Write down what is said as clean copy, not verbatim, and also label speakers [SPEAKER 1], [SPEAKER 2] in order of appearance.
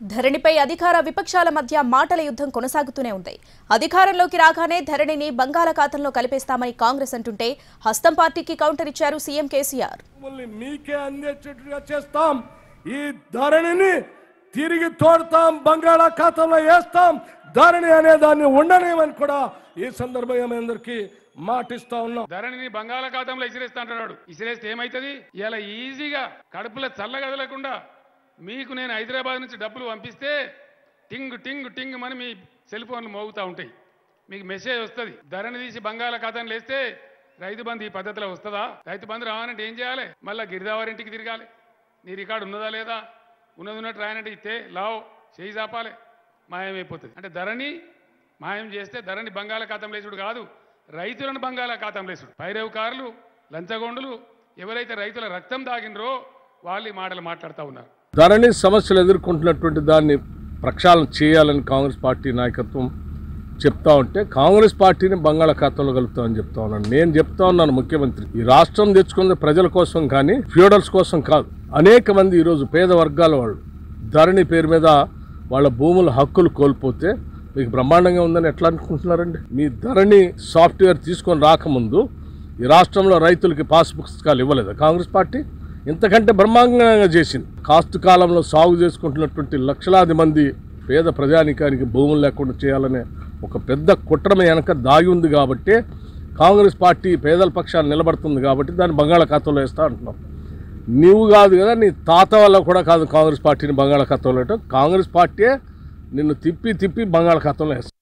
[SPEAKER 1] ధరణిపై అధికార విపక్షాల మధ్య మాటల యుద్ధం కొనసాగుతూనే ఉంది. అధికారంలోకి రాగానే ధరణిని బంగాళాఖాతంలో కలిపేస్తామని కాంగ్రెస్ అంటుంటే హస్తం పార్టీకి కౌంటర్ ఇచ్చారు సీఎం కేసీఆర్.
[SPEAKER 2] మీకే అందేటట్టుగా చేస్తాం, ఈ ధరణిని తిరిగి తోడతాం, బంగాళాఖాతంలో వేస్తాం, ధరణి అనే దాన్ని ఉండనేమని కూడా ఈ సందర్భంగా అందరికీ మాటిస్తా ఉన్నాం.
[SPEAKER 3] ధరణిని బంగాళాఖాతంలో ఇసిరేస్తా అంటున్నాడు. ఇసిరేస్తే ఏమైతుంది? ఇలా ఈజీగా కడుపులో చల్లగదలకుండా మీకు నేను హైదరాబాద్ నుంచి డబ్బులు పంపిస్తే టింగ్ టింగ్ టింగ్ అని మీ సెల్ ఫోన్లు మోగుతూ ఉంటాయి, మీకు మెసేజ్ వస్తుంది. ధరణి తీసి బంగాళాఖాతంలో వేస్తే రైతు బంధు ఈ పద్ధతిలో వస్తుందా? రైతు బంధు రావాలంటే ఏం చేయాలి? మళ్ళీ గిరిదావారింటికి తిరగాలి. నీ రికార్డు ఉన్నదా లేదా? ఉన్నట్టు రాయనంటే ఇస్తే లావు చేయి చాపాలి, మాయమైపోతుంది. అంటే ధరణి మాయం చేస్తే ధరణి బంగాళాఖాతంలో వేసుడు కాదు, రైతులను బంగాళాఖాతంలో వేసుడు. పైరవకారులు, లంచగొండులు ఎవరైతే రైతుల రక్తం దాగినరో వాళ్ళు ఈ మాటలు మాట్లాడుతూ ఉన్నారు.
[SPEAKER 2] ధరణి సమస్యలు ఎదుర్కొంటున్నటువంటి దాన్ని ప్రక్షాళన చేయాలని కాంగ్రెస్ పార్టీ నాయకత్వం చెప్తా ఉంటే కాంగ్రెస్ పార్టీని బంగాళాఖాతంలో కలుపుతామని చెప్తా ఉన్నాను. నేను చెప్తా ఉన్నాను, ముఖ్యమంత్రి ఈ రాష్ట్రం తెచ్చుకున్నది ప్రజల కోసం కానీ ఫ్యూడల్స్ కోసం కాదు. అనేక మంది ఈరోజు పేద వర్గాల వాళ్ళు ధరణి పేరు మీద వాళ్ళ భూముల హక్కులు కోల్పోతే మీకు బ్రహ్మాండంగా ఉందని ఎట్లా అనుకుంటున్నారండి? మీ ధరణి సాఫ్ట్వేర్ తీసుకొని రాకముందు ఈ రాష్ట్రంలో రైతులకి పాస్ పుస్తకాలు ఇవ్వలేదా కాంగ్రెస్ పార్టీ? ఇంతకంటే బ్రహ్మాండంగా చేసింది. కాస్తు కాలంలో సాగు చేసుకుంటున్నటువంటి లక్షలాది మంది పేద ప్రజానికానికి భూములు లేకుండా చేయాలనే ఒక పెద్ద కుట్రమే వెనక దాగి ఉంది. కాబట్టి కాంగ్రెస్ పార్టీ పేదల పక్షాన్ని నిలబడుతుంది కాబట్టి దాన్ని బంగాళాఖాతంలో వేస్తా అంటున్నాం. నువ్వు కాదు కదా, నీ తాత వల్ల కూడా కాదు కాంగ్రెస్ పార్టీని బంగాళాఖాతంలో వేయటం. కాంగ్రెస్ పార్టీ నిన్ను తిప్పి బంగాళాఖాతంలో వేస్తా.